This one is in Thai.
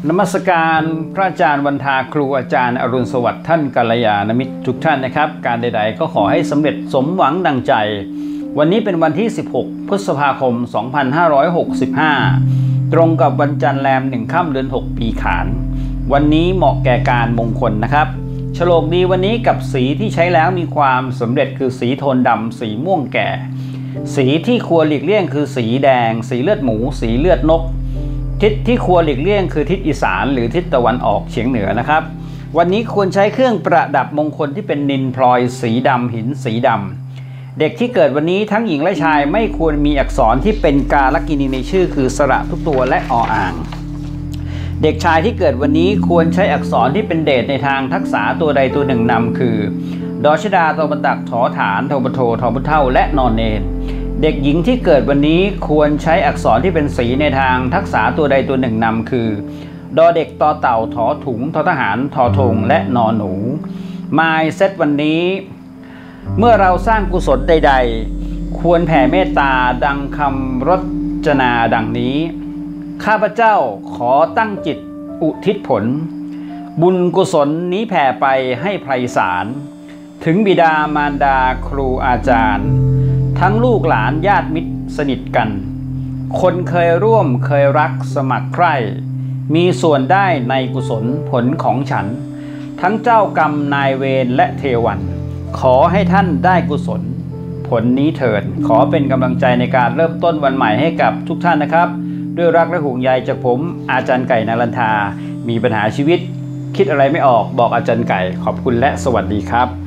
นมัสการพระอาจารย์วันทาครูอาจารย์อรุณสวัสดิ์ท่านกัลยาณมิตรทุกท่านนะครับการใดๆก็ขอให้สำเร็จสมหวังดังใจวันนี้เป็นวันที่16พฤษภาคม2565ตรงกับวันจันทร์แรม1ค่ำเดือน6ปีขานวันนี้เหมาะแก่การมงคลนะครับโฉลกดีวันนี้กับสีที่ใช้แล้วมีความสำเร็จคือสีโทนดำสีม่วงแก่สีที่ควรหลีกเลี่ยงคือสีแดงสีเลือดหมูสีเลือดนกทิศที่ควรหลีกเลี่ยงคือทิศอีสานหรือทิศตะวันออกเฉียงเหนือนะครับวันนี้ควรใช้เครื่องประดับมงคลที่เป็นนิลพลอยสีดำหินสีดำเด็กที่เกิดวันนี้ทั้งหญิงและชายไม่ควรมีอักษรที่เป็นกาลกินีในชื่อคือสระทุกตัวและออ่างเด็กชายที่เกิดวันนี้ควรใช้อักษรที่เป็นเดชในทางทักษะตัวใดตัวหนึ่งนำคือดอชดาตบตักถอฐานทบโททบเท่าและนอนเนนเด็กหญิงที่เกิดวันนี้ควรใช้อักษรที่เป็นสีในทางทักษะตัวใดตัวหนึ่งนำคือดอเด็กตอเต่าถอถุงทอทหารทอธงและนอหนูมายเซตวันนี้เมื่อเราสร้างกุศลใดๆควรแผ่เมตตาดังคำรจนาดังนี้ข้าพเจ้าขอตั้งจิตอุทิศผลบุญกุศลนี้แผ่ไปให้ไพศาลถึงบิดามารดาครูอาจารย์ทั้งลูกหลานญาติมิตรสนิทกันคนเคยร่วมเคยรักสมัครใคร่มีส่วนได้ในกุศลผลของฉันทั้งเจ้ากรรมนายเวรและเทวันขอให้ท่านได้กุศลผลนี้เถิดขอเป็นกำลังใจในการเริ่มต้นวันใหม่ให้กับทุกท่านนะครับด้วยรักและห่วงใยจากผมอาจารย์ไก่นรันทามีปัญหาชีวิตคิดอะไรไม่ออกบอกอาจารย์ไก่ขอบคุณและสวัสดีครับ